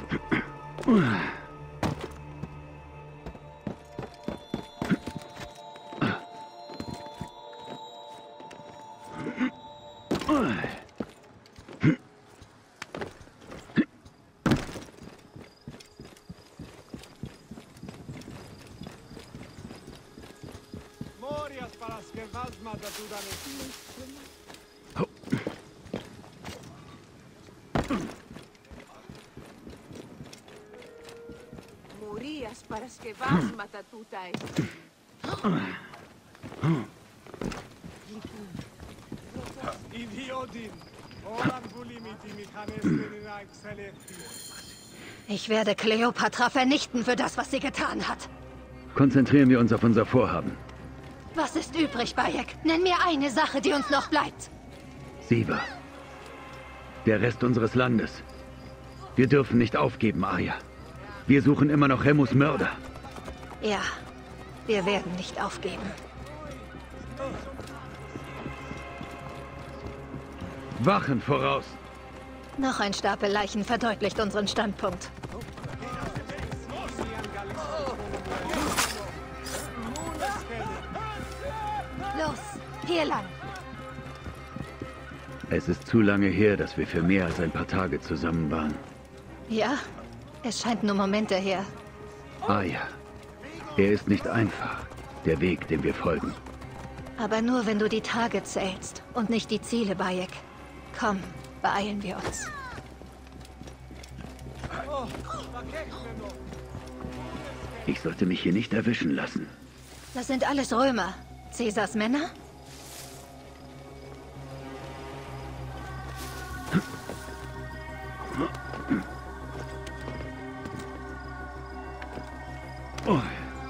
Morías para que vas matatuta. Ich werde Kleopatra vernichten für das, was sie getan hat. Konzentrieren wir uns auf unser Vorhaben. Was ist übrig, Bayek? Nenn mir eine Sache, die uns noch bleibt. Siva. Der Rest unseres Landes. Wir dürfen nicht aufgeben, Arya. Wir suchen immer noch Remus Mörder. Ja, wir werden nicht aufgeben. Wachen voraus! Noch ein Stapel Leichen verdeutlicht unseren Standpunkt. Los, hier lang! Es ist zu lange her, dass wir für mehr als ein paar Tage zusammen waren. Ja, es scheint nur Momente her. Arya. Er ist nicht einfach, der Weg, dem wir folgen. Aber nur, wenn du die Tage zählst und nicht die Ziele, Bayek. Komm, beeilen wir uns. Ich sollte mich hier nicht erwischen lassen. Das sind alles Römer. Caesars Männer? Oh.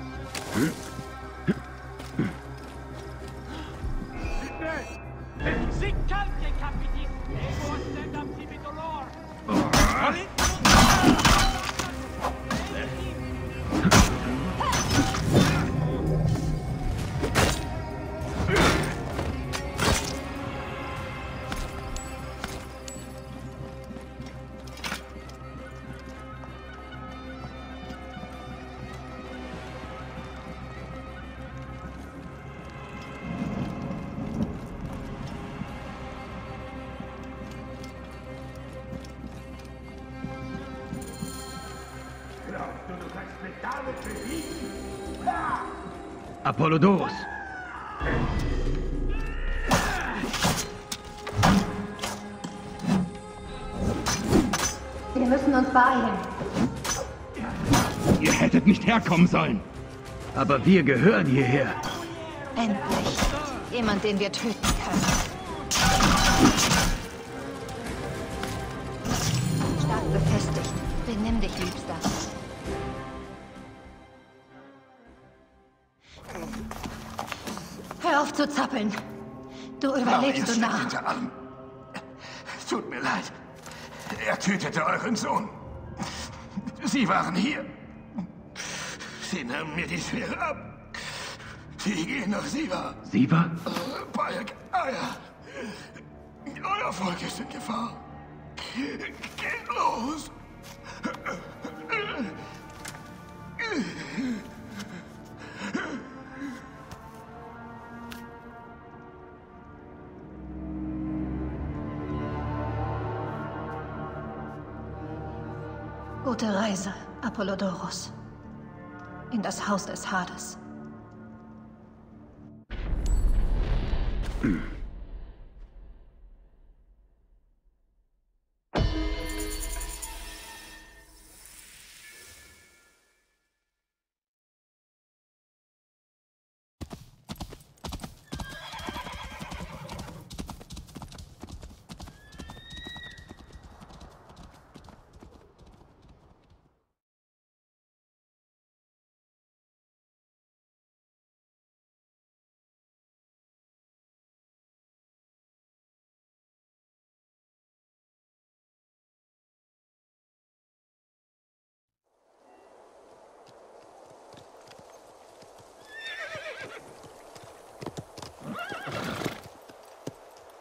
Apollodorus! Wir müssen uns beeilen. Ihr hättet nicht herkommen sollen. Aber wir gehören hierher. Endlich. Jemand, den wir töten können. Stark befestigt. Benimm dich, Liebster. Hör auf zu zappeln. Du überlebst so nah. Hinter allem. Tut mir leid. Er tötete euren Sohn. Sie waren hier. Sie nahmen mir die Sphäre ab. Sie gehen nach Siva. Siva? Bayek, Arya. Euer Volk ist in Gefahr. Geht los. Gute Reise, Apollodorus. In das Haus des Hades.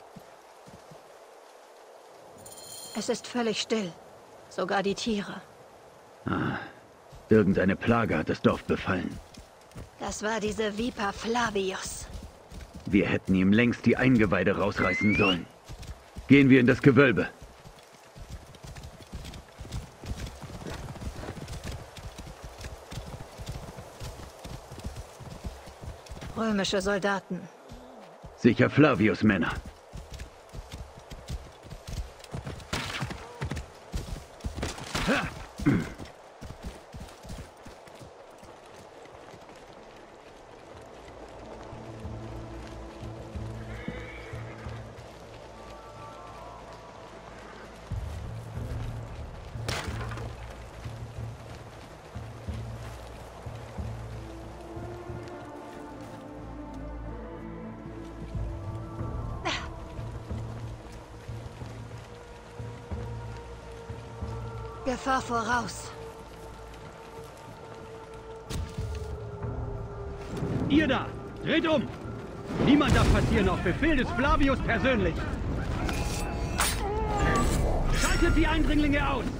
Es ist völlig still. Sogar die Tiere. Irgendeine Plage hat das Dorf befallen. Das war diese Viper Flavius. Wir hätten ihm längst die Eingeweide rausreißen sollen. Gehen wir in das Gewölbe. Römische Soldaten. Sicher Flavius Männer. Gefahr voraus. Ihr da! Dreht um! Niemand darf passieren auf Befehl des Flavius persönlich! Schaltet die Eindringlinge aus!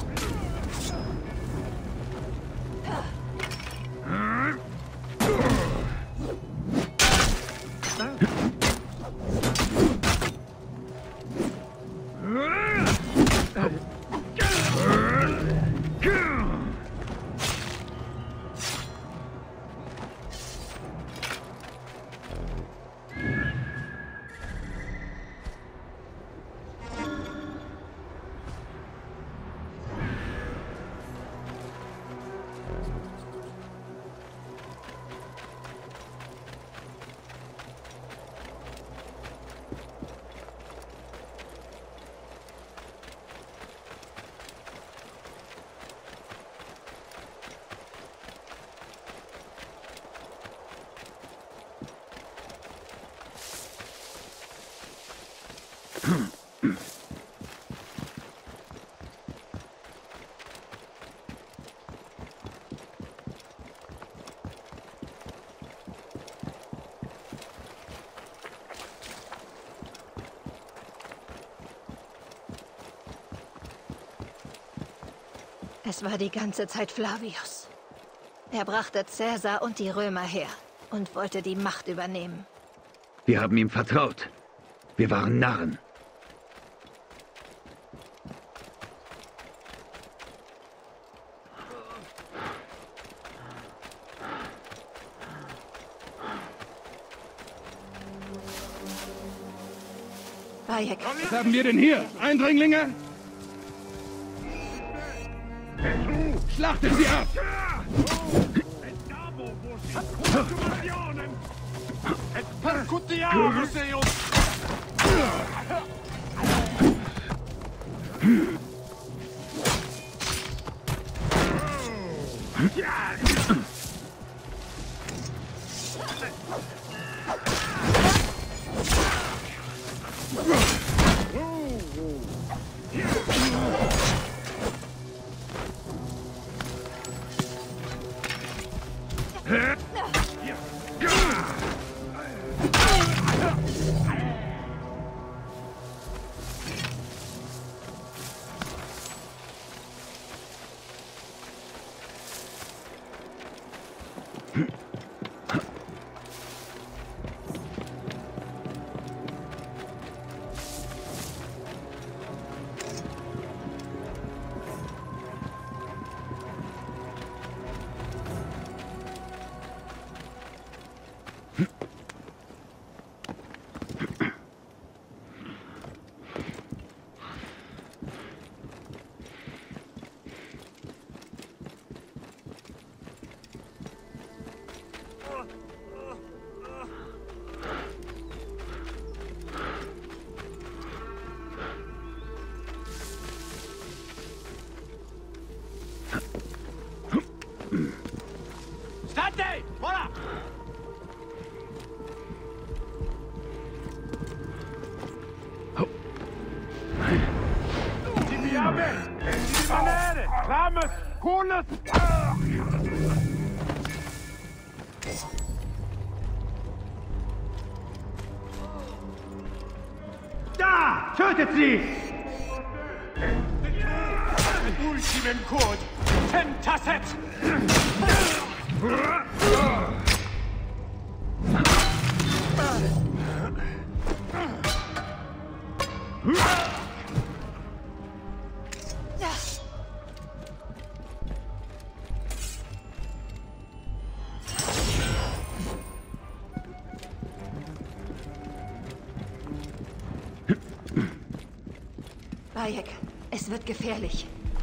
Es war die ganze Zeit Flavius. Er brachte Caesar und die Römer her und wollte die Macht übernehmen. Wir haben ihm vertraut. Wir waren Narren. Bayek, Was haben wir denn hier? Eindringlinge? Schlachtet sie ab! State! Voilà! Da! Tötet sie! Ultimem Code! Tentasset! Bayek, es wird gefährlich.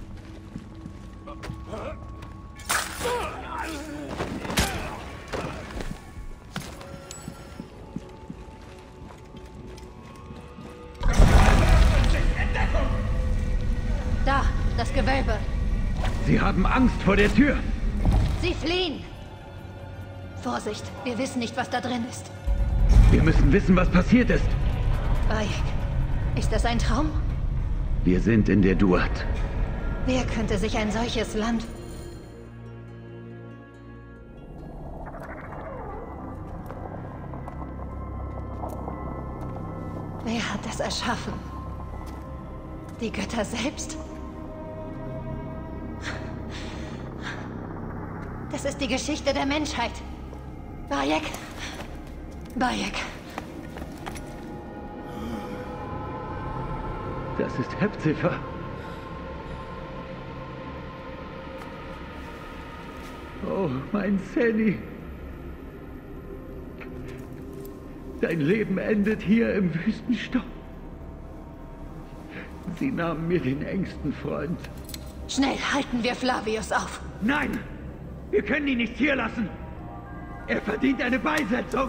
Da, das Gewölbe. Sie haben Angst vor der Tür. Sie fliehen. Vorsicht, wir wissen nicht, was da drin ist. Wir müssen wissen, was passiert ist. Bayek, ist das ein Traum? Wir sind in der Duat. Wer könnte sich ein solches Land... Wer hat das erschaffen? Die Götter selbst? Das ist die Geschichte der Menschheit. Bayek? Bayek. Das ist Hepzibah. Oh, mein Seni. Dein Leben endet hier im Wüstenstaub. Sie nahmen mir den engsten Freund. Schnell, halten wir Flavius auf. Nein! Wir können ihn nicht hier lassen! Er verdient eine Beisetzung!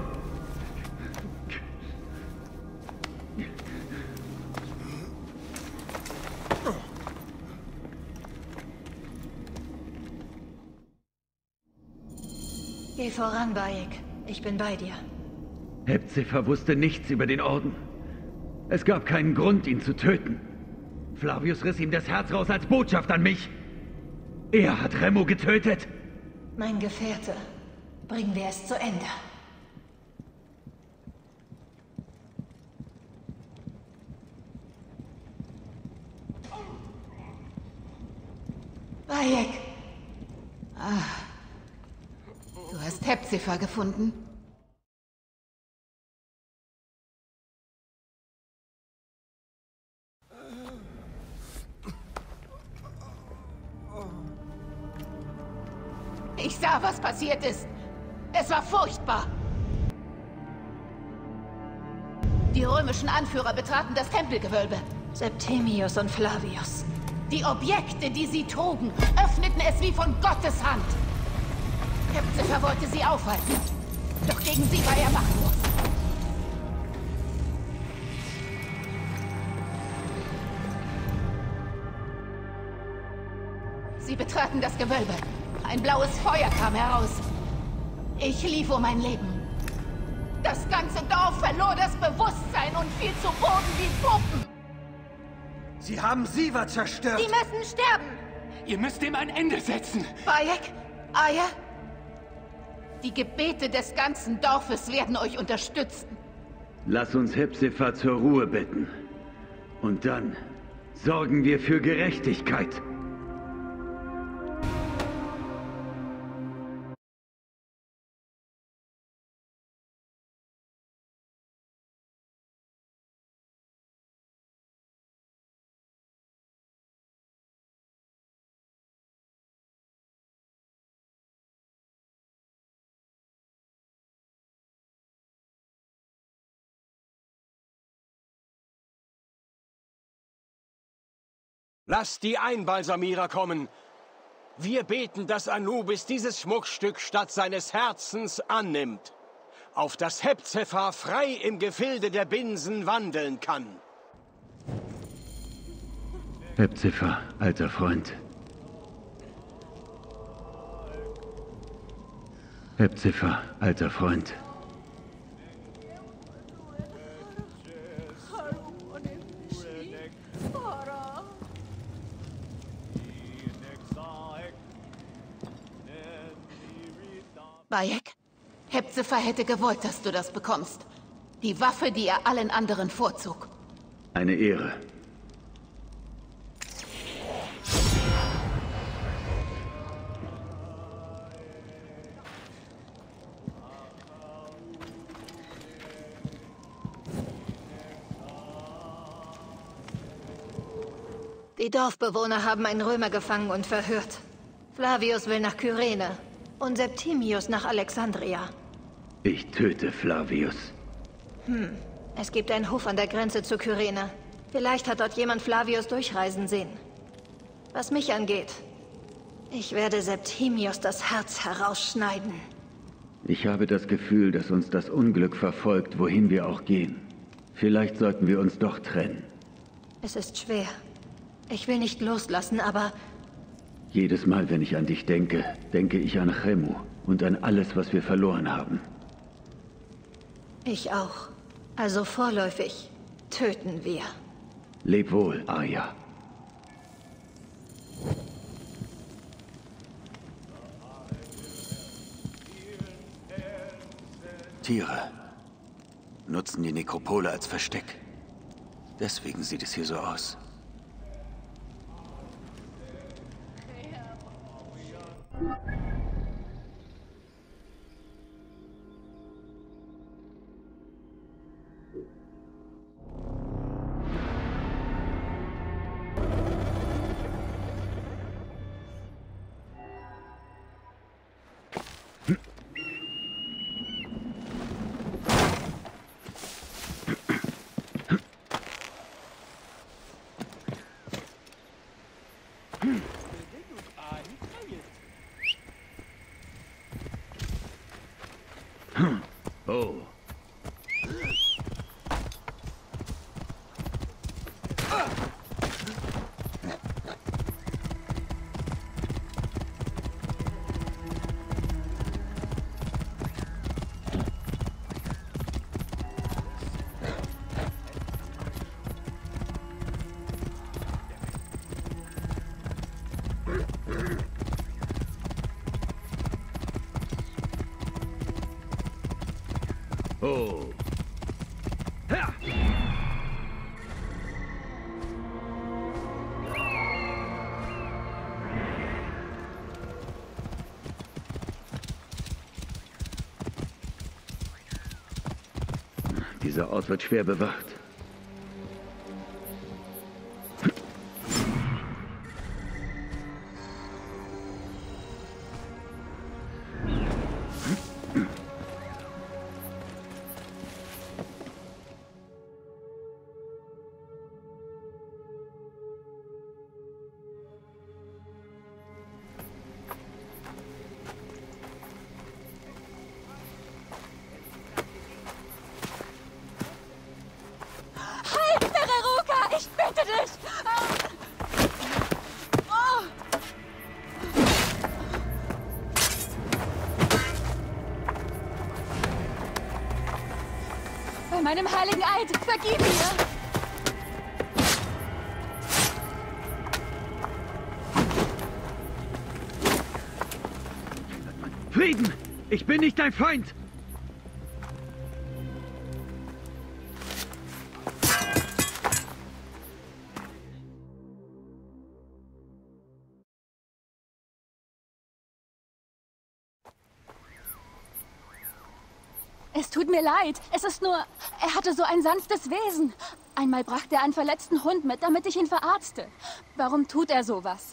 Geh voran, Bayek. Ich bin bei dir. Hepzibah wusste nichts über den Orden. Es gab keinen Grund, ihn zu töten. Flavius riss ihm das Herz raus als Botschaft an mich. Er hat Remo getötet. Mein Gefährte, bringen wir es zu Ende. Bayek! Du hast Hepzibah gefunden? Ich sah, was passiert ist. Es war furchtbar. Die römischen Anführer betraten das Tempelgewölbe. Septimius und Flavius. Die Objekte, die sie trugen, öffneten es wie von Gottes Hand. Hepzibah wollte sie aufhalten. Doch gegen sie war er machtlos. Sie betraten das Gewölbe. Ein blaues Feuer kam heraus. Ich lief um mein Leben. Das ganze Dorf verlor das Bewusstsein und fiel zu Boden wie Puppen. Sie haben Siva zerstört. Die müssen sterben. Ihr müsst dem ein Ende setzen. Bayek, Aya. Die Gebete des ganzen Dorfes werden euch unterstützen. Lass uns Hepzibah zur Ruhe bitten. Und dann sorgen wir für Gerechtigkeit. Lasst die Einbalsamierer kommen. Wir beten, dass Anubis dieses Schmuckstück statt seines Herzens annimmt, auf das Hepzibah frei im Gefilde der Binsen wandeln kann. Hepzibah, alter Freund. Hepzibah, alter Freund. Bayek, Hepzibah hätte gewollt, dass du das bekommst. Die Waffe, die er allen anderen vorzog. Eine Ehre. Die Dorfbewohner haben einen Römer gefangen und verhört. Flavius will nach Kyrene und Septimius nach Alexandria. Ich töte Flavius. Es gibt einen Hof an der Grenze zu Kyrene. Vielleicht hat dort jemand Flavius durchreisen sehen. Was mich angeht, ich werde Septimius das Herz herausschneiden. Ich habe das Gefühl, dass uns das Unglück verfolgt, wohin wir auch gehen. Vielleicht sollten wir uns doch trennen. Es ist schwer. Ich will nicht loslassen, aber Jedes Mal, wenn ich an dich denke, denke ich an Chemu und an alles, was wir verloren haben. ich auch. Also vorläufig töten wir. Leb wohl, Arya. Tiere nutzen die Nekropole als Versteck. Deswegen sieht es hier so aus. Oh. Oh. Ha! Dieser Ort wird schwer bewacht. Ich bitte dich! Oh. Bei meinem heiligen Eid, vergib mir! Frieden! Ich bin nicht dein Feind! Es tut mir leid. Es ist nur, er hatte so ein sanftes Wesen. Einmal brachte er einen verletzten Hund mit, damit ich ihn verarzte. Warum tut er sowas?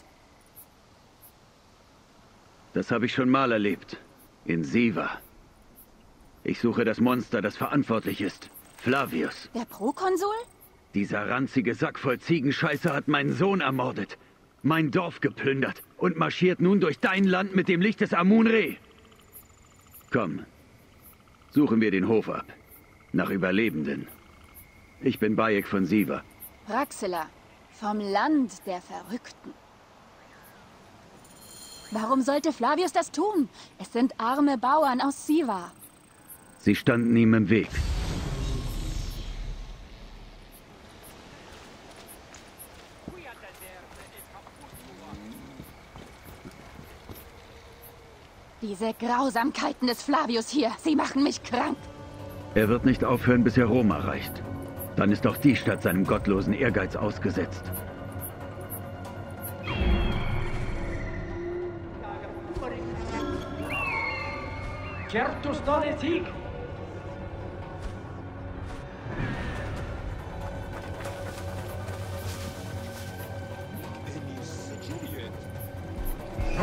Das habe ich schon mal erlebt. In Siva. Ich suche das Monster, das verantwortlich ist. Flavius. Der Prokonsul? Dieser ranzige Sack voll Ziegenscheiße hat meinen Sohn ermordet. Mein Dorf geplündert und marschiert nun durch dein Land mit dem Licht des Amun-Re. Komm. Suchen wir den Hof ab. Nach Überlebenden. Ich bin Bayek von Siva. Praxilla. Vom Land der Verrückten. Warum sollte Flavius das tun? Es sind arme Bauern aus Siva. Sie standen ihm im Weg. Diese Grausamkeiten des Flavius hier, sie machen mich krank. Er wird nicht aufhören, bis er Rom erreicht. Dann ist auch die Stadt seinem gottlosen Ehrgeiz ausgesetzt. Certus donetic!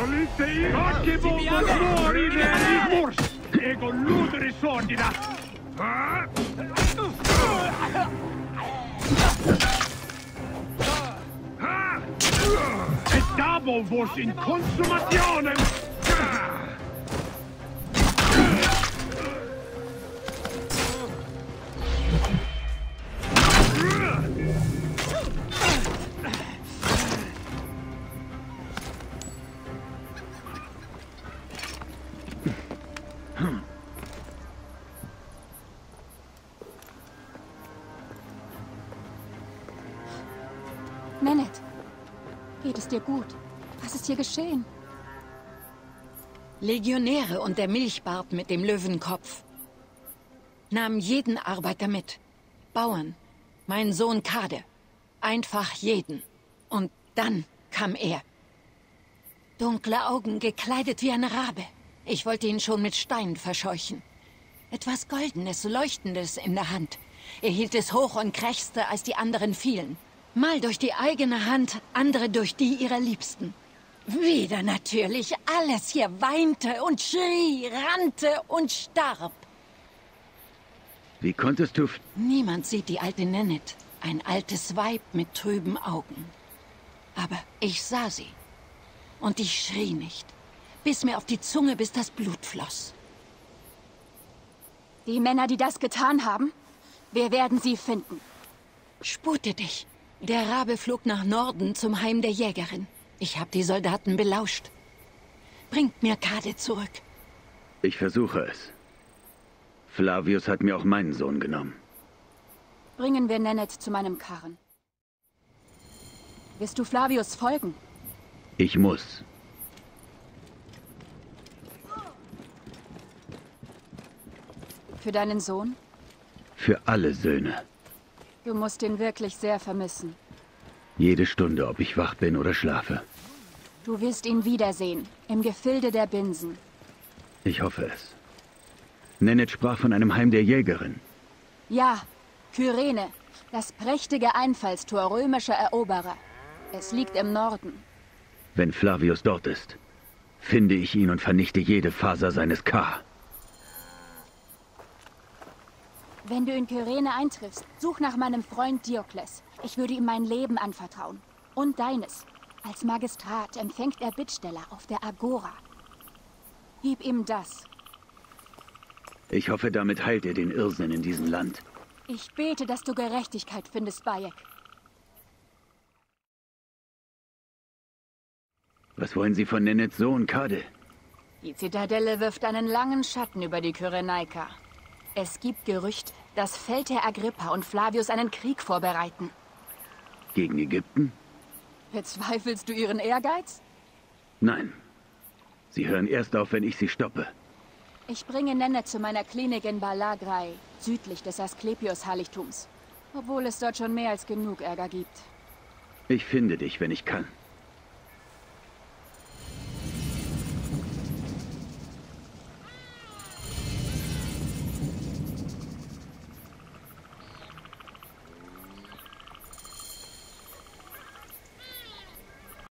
Dabo vos in consumationem! Nennet, geht es dir gut? Was ist hier geschehen? Legionäre und der Milchbart mit dem Löwenkopf nahmen jeden Arbeiter mit. Bauern, mein Sohn Kade, einfach jeden. Und dann kam er. Dunkle Augen, gekleidet wie ein Rabe. Ich wollte ihn schon mit Steinen verscheuchen. Etwas Goldenes, Leuchtendes in der Hand. Er hielt es hoch und krächzte, als die anderen fielen. Mal durch die eigene Hand, andere durch die ihrer Liebsten. Wieder natürlich. Alles hier weinte und schrie, rannte und starb. Wie konntest du... Niemand sieht die alte Nennet. Ein altes Weib mit trüben Augen. Aber ich sah sie. Und ich schrie nicht. Biss mir auf die Zunge, bis das Blut floss. Die Männer, die das getan haben, wir werden sie finden. Spute dich. Der Rabe flog nach Norden zum Heim der Jägerin. Ich habe die Soldaten belauscht. Bringt mir Kade zurück. Ich versuche es. Flavius hat mir auch meinen Sohn genommen. Bringen wir Nennet zu meinem Karren. Wirst du Flavius folgen? Ich muss. Für deinen Sohn? Für alle Söhne. Du musst ihn wirklich sehr vermissen. Jede Stunde, ob ich wach bin oder schlafe. Du wirst ihn wiedersehen, im Gefilde der Binsen. Ich hoffe es. Nennet sprach von einem Heim der Jägerin. Ja, Kyrene, das prächtige Einfallstor römischer Eroberer. Es liegt im Norden. Wenn Flavius dort ist, finde ich ihn und vernichte jede Faser seines K. Wenn du in Kyrene eintriffst, such nach meinem Freund Diokles. Ich würde ihm mein Leben anvertrauen. Und deines. Als Magistrat empfängt er Bittsteller auf der Agora. Gib ihm das. Ich hoffe, damit heilt er den Irrsinn in diesem Land. Ich bete, dass du Gerechtigkeit findest, Bayek. Was wollen Sie von Nennets Sohn, Kade? Die Zitadelle wirft einen langen Schatten über die Kyrenaika. Es gibt Gerüchte, dass Feldherr Agrippa und Flavius einen Krieg vorbereiten. Gegen Ägypten? Bezweifelst du ihren Ehrgeiz? Nein. Sie hören erst auf, wenn ich sie stoppe. Ich bringe Nennet zu meiner Klinik in Balagrai, südlich des Asklepios-Heiligtums. Obwohl es dort schon mehr als genug Ärger gibt. Ich finde dich, wenn ich kann.